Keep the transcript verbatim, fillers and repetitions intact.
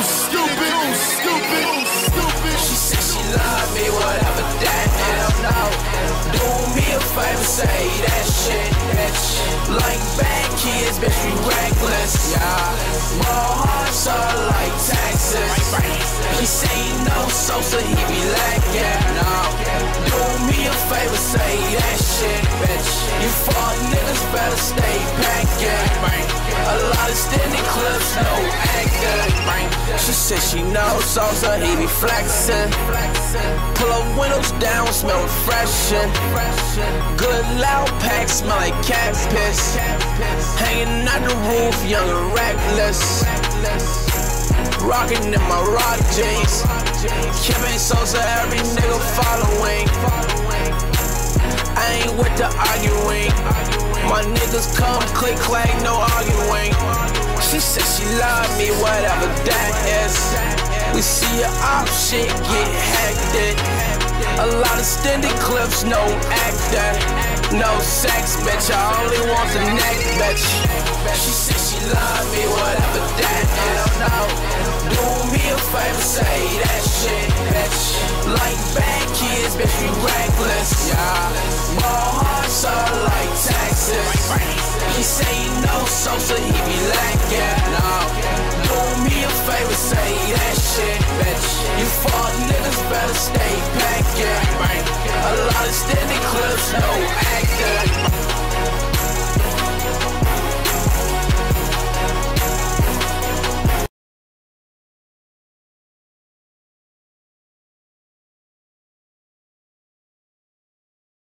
stupid, you stupid, you stupid. She said she love me, whatever that hell no. Do me a favor, say that shit, that shit. Like bad kids, bitch, we reckless, yeah. Ball hard, so like taxes. He say he know Sosa, he be lacking, no. Do me a favor, say that shit, bitch. You fuck niggas better stay packing. A lot of standing clips, no acting. She said she knows Sosa, he be flexing. Pull up windows down, smell refreshing. Good loud pack, smell like cat piss. Hanging out the roof, young and reckless. Rockin' in my rock jeans. Kim and Sosa, every nigga following. I ain't with the arguing. My niggas come click clack, no arguing. She said she love me, whatever that is. We see your op shit get hectic. A lot of extended clips, no actor. No sex, bitch, I only want the neck, bitch. She said she love me, whatever that is. No, do me a favor, say that shit, bitch. Like bad kids, bitch, we reckless, yeah. Ball hard, so like taxes. He say he knows Sosa, he be lacking, no. Do me a favor, say that shit, bitch. You fuck niggas better stay packing. A lot of standing clips,